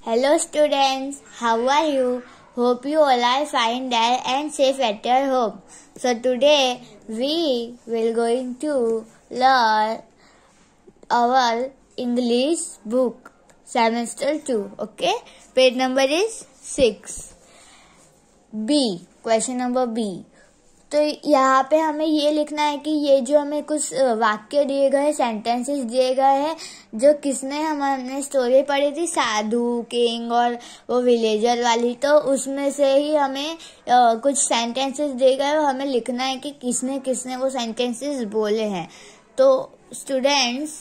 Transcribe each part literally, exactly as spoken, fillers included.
Hello students, how are you? Hope you all are fine there and safe at your home. So today we will going to learn our English book semester two. Okay, page number is six. B, question number B. तो यहाँ पे हमें ये लिखना है कि ये जो हमें कुछ वाक्य दिए गए, सेंटेंसेस दिए गए हैं, जो किसने हमने स्टोरी पढ़ी थी, साधु, किंग और वो विलेजर वाली, तो उसमें से ही हमें आ, कुछ सेंटेंसेस दिए गए और हमें लिखना है कि किसने किसने वो सेंटेंसेस बोले हैं. तो स्टूडेंट्स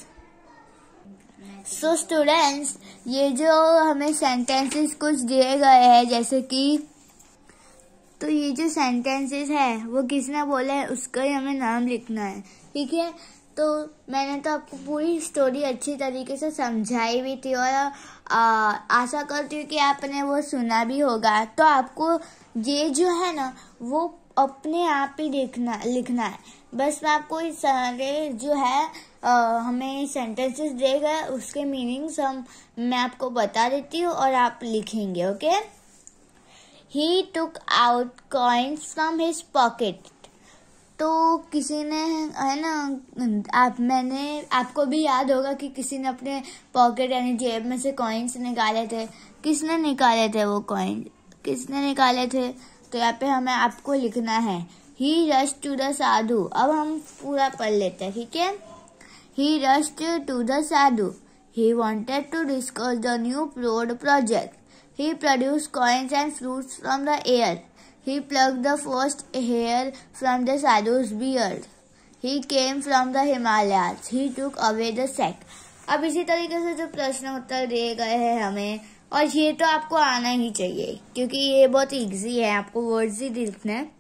सो स्टूडेंट्स ये जो हमें सेंटेंसेस कुछ दिए गए हैं, जैसे कि तो ये जो सेंटेंसेस है वो किसने बोले है उसका ही हमें नाम लिखना है. ठीक है, तो मैंने तो आपको पूरी स्टोरी अच्छी तरीके से समझाई भी थी और आ, आशा करती हूँ कि आपने वो सुना भी होगा. तो आपको ये जो है ना वो अपने आप ही लिखना लिखना है. बस मैं आपको इस सारे जो है आ, हमें सेंटेंसेस दिए गए उसके मीनिंग्स हम मैं आपको बता देती हूँ और आप लिखेंगे. Okay. He took out coins from his pocket. तो किसी ने है ना आप मैंने आपको भी याद होगा कि किसी ने अपने पॉकेट यानी जेब में से कॉइन्स निकाले थे. किसने निकाले थे वो कॉइन? किसने निकाले थे? तो यहाँ पे हमें आपको लिखना है He rushed to the साधु. अब हम पूरा पढ़ लेते हैं. ठीक है. He rushed to the Sadhu. He wanted to discuss the new road project. He produced coins and fruits from the air. He plucked the first hair from the sadhu's beard. He came from the Himalayas. He took away the sack. अब इसी तरीके से जो प्रश्न उत्तर दिए गए हैं हमें, और ये तो आपको आना ही चाहिए क्योंकि ये बहुत इजी है, आपको वर्ड्स ही लिखना है.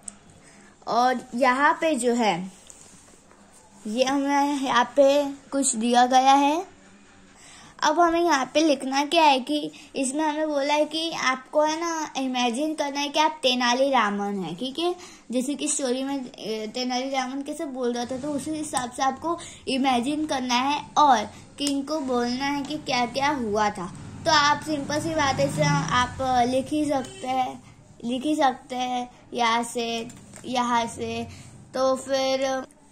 और यहाँ पे जो है ये हमें यहाँ पे कुछ दिया गया है. अब हमें यहाँ पे लिखना क्या है कि इसमें हमें बोला है कि आपको है ना इमेजिन करना है कि आप तेनाली रामन है. ठीक है, जैसे कि स्टोरी में तेनाली रामन कैसे बोल रहा था तो उसी हिसाब से आपको इमेजिन करना है और किंग को बोलना है कि क्या क्या हुआ था. तो आप सिंपल सी बात है, आप लिख ही सकते हैं लिख ही सकते हैं यहाँ से यहाँ से. तो फिर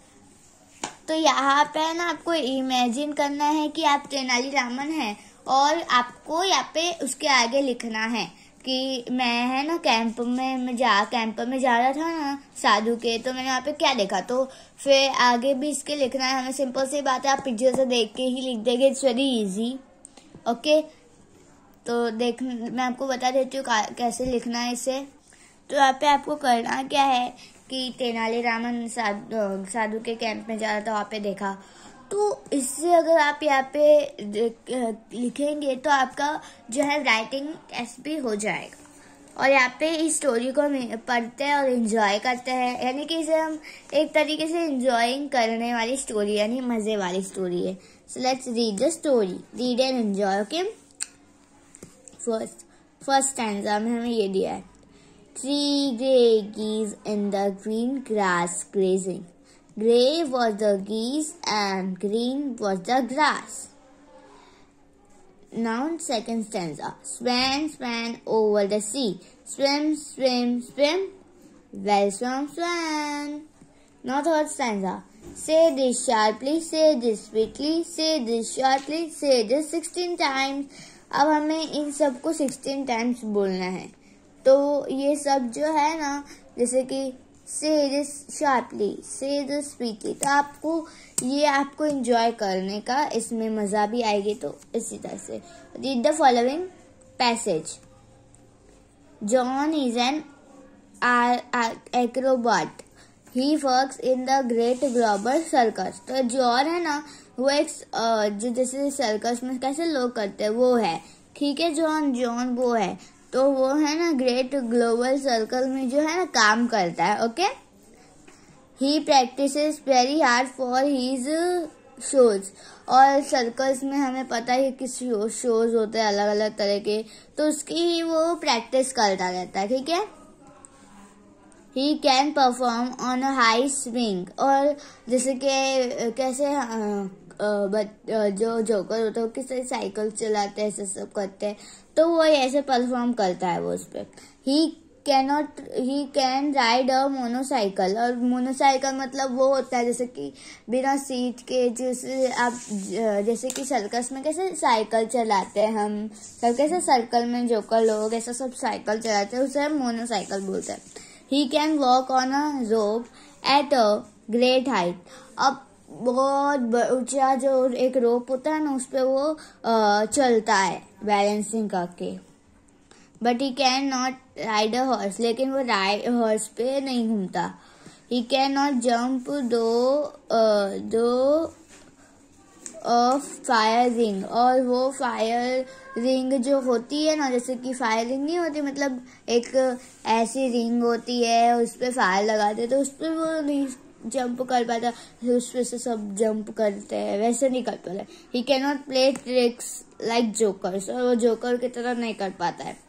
तो यहाँ पे ना आपको इमेजिन करना है कि आप तेनाली रामन हैं और आपको यहाँ पे उसके आगे लिखना है कि मैं है ना कैंप में मैं जा कैंप में जा रहा था ना साधु के, तो मैंने यहाँ पे क्या देखा. तो फिर आगे भी इसके लिखना है. हमें सिंपल सी बात है, आप पिक्चर से देख के ही लिख देंगे. It's very easy. ओके, तो देख मैं आपको बता देती हूँ कैसे लिखना है इसे. तो यहाँ पे आपको करना क्या है कि तेनाली रामन साधु, साधु के कैंप में जा रहा था, वहाँ पे देखा. तो इससे अगर आप यहाँ पे लिखेंगे तो आपका जो है राइटिंग टेस्ट भी हो जाएगा. और यहाँ पे इस स्टोरी को पढ़ते हैं और एंजॉय करते हैं, यानी कि इसे हम एक तरीके से एंजॉइंग करने वाली स्टोरी यानी मजे वाली स्टोरी है. So let's read the story. Read and enjoy. Okay. First first stanza में हमें ये दिया है. Three grey geese in the green grass grazing. Grey was the geese and green was the grass. Now second stanza. Swan, swan over the sea. Swim, swim, swim. Well swam, swan. Now third stanza. Say this sharply, say this sweetly, say this shortly, say this sixteen times. अब हमें इन सबको sixteen times बोलना है. तो ये सब जो है ना, जैसे कि say this sharply, say this sweetly, तो आपको ये आपको एंजॉय करने का, इसमें मजा भी आएगी. तो इसी तरह से read the following passage. John is an acrobat. He works in the great global circus. तो जॉन है ना वो एक जो जैसे सर्कस में कैसे लोग करते हैं वो है. ठीक है, जॉन जॉन वो है, तो वो है ना ग्रेट ग्लोबल सर्कल में जो है ना काम करता है. Okay. He practises very hard for his shows. और सर्कल्स में हमें पता है कि शोज होते हैं अलग अलग तरह के, तो उसकी वो प्रैक्टिस करता रहता है. ठीक है. He can perform on a high swing. और जैसे कि कैसे बट जो जोकर होता है वो किस तरह साइकिल चलाते हैं, ऐसे सब करते हैं, तो वो ऐसे परफॉर्म करता है वो उस पर। He cannot he can ride a monocycle, और मोनोसाइकिल मतलब वो होता है जैसे कि बिना सीट के, जैसे आप जैसे कि सर्कस में कैसे साइकिल चलाते हैं हम सब, कैसे सर्कल में जोकर लोग ऐसा सब साइकिल चलाते हैं, उसे हम मोनोसाइकिल बोलते हैं। He can walk on a rope at a great height, अब बहुत ऊंचा जो एक रोप होता है ना उस पर वो आ, चलता है बैलेंसिंग करके। But he can not ride a horse, लेकिन वो राइड हॉर्स पे नहीं घूमता। ही कैन नॉट जम्प दो दो ऑफ फायर रिंग, और वो फायर रिंग जो होती है ना, जैसे कि फायर रिंग नहीं होती, मतलब एक ऐसी रिंग होती है उस पर फायर लगाते तो उस पर वो नहीं जंप कर पाता, उस पर से सब जंप करते हैं, वैसे नहीं कर पाता। He can not play tricks like jokers, और वो जोकर की तरह नहीं कर पाता है।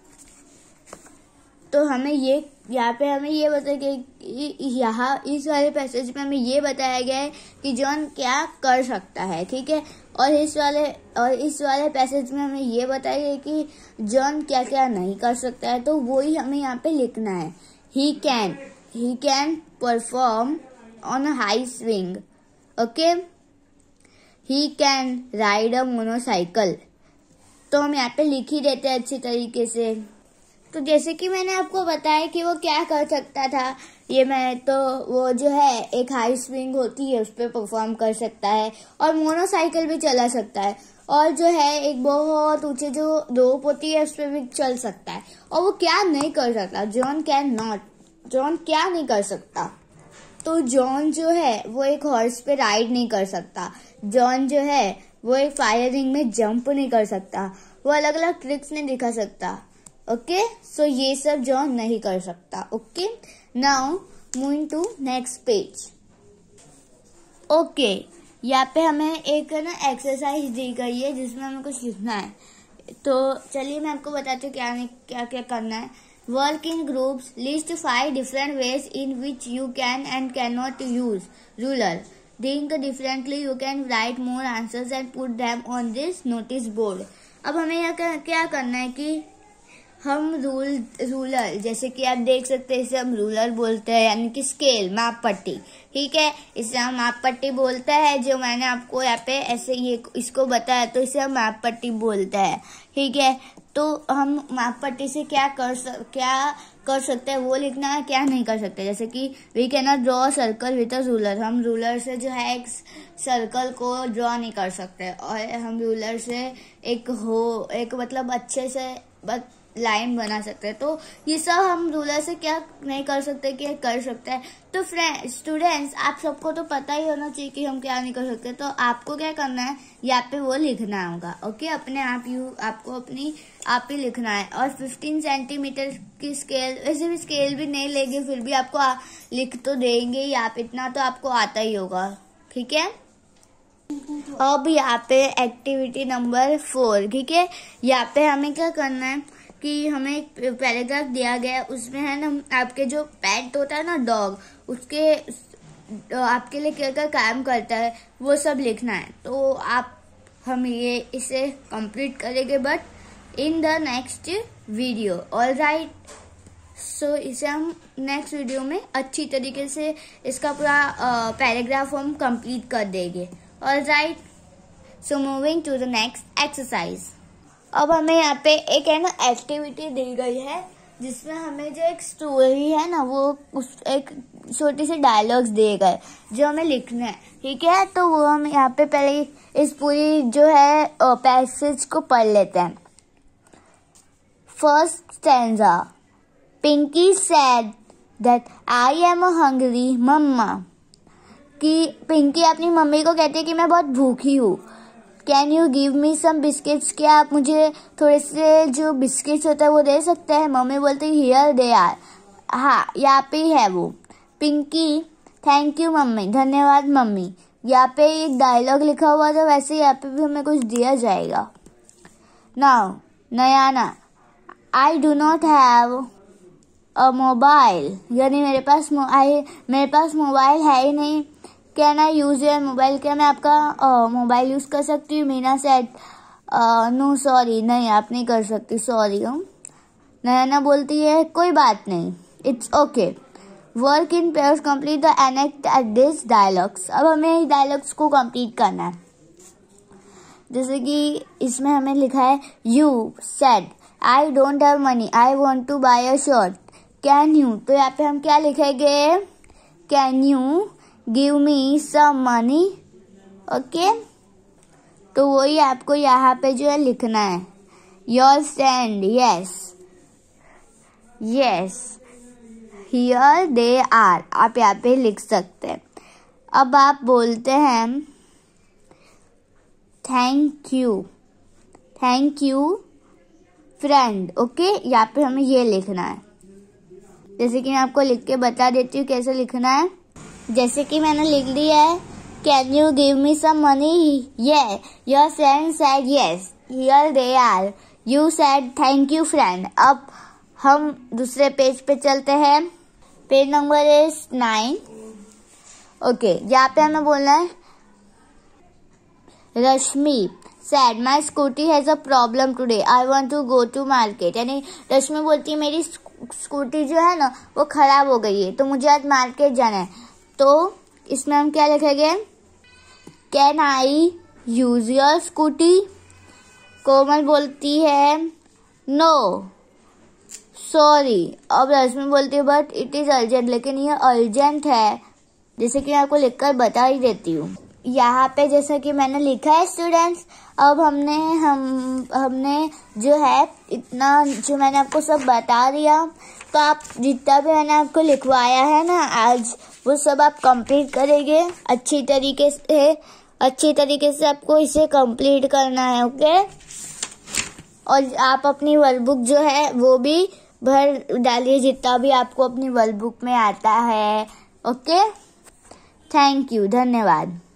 तो हमें ये यहाँ पे हमें ये बताया गया कि यहाँ इस वाले पैसेज में हमें ये बताया गया है कि जॉन क्या कर सकता है, ठीक है। और इस वाले और इस वाले पैसेज में हमें ये बताया गया कि जॉन क्या क्या नहीं कर सकता है, तो वो ही हमें यहाँ पे लिखना है। He can he can perform on a high swing, okay. He can ride a monocycle, तो हम यहाँ पे लिख ही देते हैं अच्छी तरीके से। तो जैसे कि मैंने आपको बताया कि वो क्या कर सकता था, ये मैं तो वो जो है एक हाई स्विंग होती है उस पर परफॉर्म कर सकता है, और मोनोसाइकिल भी चला सकता है, और जो है एक बहुत ऊंचे जो रोप होती है उस पर भी चल सकता है। और वो क्या नहीं कर सकता, जॉन कैन नॉट, जॉन क्या नहीं कर सकता, तो जॉन जो है वो एक हॉर्स पे राइड नहीं कर सकता, जॉन जो है वो एक फायर रिंग में जंप नहीं कर सकता, वो अलग अलग ट्रिक्स नहीं दिखा सकता, ओके। सो ये सब जॉन नहीं कर सकता, okay. Now moving to next page, okay. यहाँ पे हमें एक ना एक्सरसाइज दी गई है जिसमें हमें कुछ लिखना है, तो चलिए मैं आपको बताती हूँ क्या नहीं क्या क्या करना है। Work in groups, list five different ways in which you can and can not use ruler, think differently, you can write more answers and put them on this notice board. अब हमें यहाँ क्या करना है कि हम रूल रूलर जैसे कि आप देख सकते हैं इसे हम रूलर बोलते हैं, यानी कि स्केल, माप पट्टी, ठीक है। इसे हम माप पट्टी बोलते हैं, जो मैंने आपको यहाँ पे ऐसे ये इसको बताया तो इसे हम माप पट्टी बोलते हैं, ठीक है। तो हम माप पट्टी से क्या कर सक, क्या कर सकते हैं वो लिखना है, क्या नहीं कर सकते। जैसे कि we can not draw circle with a ruler, हम रूलर से जो है एक सर्कल को ड्रॉ नहीं कर सकते, और हम रूलर से एक हो एक मतलब अच्छे से बस लाइन बना सकते हैं। तो ये सब हम रूलर से क्या नहीं कर सकते कि कर सकते हैं। तो फ्रेंड स्टूडेंट्स, आप सबको तो पता ही होना चाहिए कि हम क्या नहीं कर सकते, तो आपको क्या करना है यहाँ पे वो लिखना होगा, ओके। अपने आप यू आपको अपनी आप ही लिखना है। और फिफ्टीन सेंटीमीटर की स्केल, वैसे भी स्केल भी नहीं लेंगे फिर भी आपको आ, लिख तो देंगे ही आप, इतना तो आपको आता ही होगा, ठीक है। अब यहाँ पे एक्टिविटी नंबर फोर, ठीक है। यहाँ पे हमें क्या करना है कि हमें एक पैराग्राफ दिया गया है, उसमें है ना आपके जो पेट होता है ना डॉग, उसके आपके लिए क्या क्या काम करता है वो सब लिखना है। तो आप हम ये इसे कंप्लीट करेंगे but in the next video, all right. So इसे हम नेक्स्ट वीडियो में अच्छी तरीके से इसका पूरा पैराग्राफ हम कंप्लीट कर देंगे, all right. So moving to the next exercise. अब हमें यहाँ पे एक है ना एक्टिविटी दी गई है जिसमें हमें जो एक स्टोरी है ना वो उस एक छोटी सी डायलॉग्स दिए गए जो हमें लिखना है, ठीक है। तो वो हम यहाँ पे पहले इस पूरी जो है पैसेज को पढ़ लेते हैं। First stanza, Pinky said that I am a hungry mama, कि पिंकी अपनी मम्मी को कहती है कि मैं बहुत भूखी हूँ। Can you give me some biscuits, क्या आप मुझे थोड़े से जो बिस्किट्स होता है वो दे सकते हैं। मम्मी बोलती है हियर दे आर, हाँ यहाँ पे है वो। पिंकी थैंक यू मम्मी, धन्यवाद मम्मी। यहाँ पे एक डायलॉग लिखा हुआ था, वैसे यहाँ पे भी हमें कुछ दिया जाएगा। Now Nayana, I do not have a mobile, यानी मेरे पास आई मेरे पास मोबाइल है ही नहीं। Can I use your mobile, क्या मैं आपका मोबाइल यूज कर सकती हूँ? मीना सेड नो सॉरी, नहीं आप नहीं कर सकती, सॉरी। हम नयना बोलती है कोई बात नहीं, it's okay. Work in pairs, complete the enact at this dialogues. अब हमें इस डायलॉग्स को कंप्लीट करना है। जैसे कि इसमें हमें लिखा है you said I don't have money, I want to buy a shirt, can you, तो यहाँ पे हम क्या लिखेंगे? Can you give me some money, okay. तो वही आपको यहाँ पे जो है लिखना है। Your friend, yes yes, here they are, आप यहाँ पे लिख सकते हैं। अब आप बोलते हैं thank you, thank you friend, okay. यहाँ पे हमें ये लिखना है। जैसे कि मैं आपको लिख के बता देती हूँ कैसे लिखना है। जैसे कि मैंने लिख लिया है, can you give me some money, ये your friend said yes, here they are, you said thank you friend. अब हम दूसरे पेज पे चलते हैं। Page number is nine, okay. यहाँ पे हमें बोलना है Rashmi said my scooty has a problem today, I want to go to market. यानी रश्मि बोलती है मेरी स्कूटी जो है ना वो खराब हो गई है, तो मुझे आज मार्केट जाना है। तो इसमें हम क्या लिखेंगे? Can I use your scooty. Komal बोलती है नो सॉरी। अब रश्मि बोलती है बट इट इज अर्जेंट, लेकिन ये अर्जेंट है। जैसे कि मैं आपको लिखकर बता ही देती हूँ। यहाँ पे जैसे कि मैंने लिखा है स्टूडेंट्स, अब हमने हम हमने जो है इतना जो मैंने आपको सब बता दिया, तो आप जितना भी मैंने आपको लिखवाया है ना आज, वो सब आप कंप्लीट करेंगे अच्छी तरीके से। अच्छी तरीके से आपको इसे कंप्लीट करना है, ओके। और आप अपनी वर्कबुक जो है वो भी भर डालिए जितना भी आपको अपनी वर्कबुक में आता है, ओके। थैंक यू, धन्यवाद।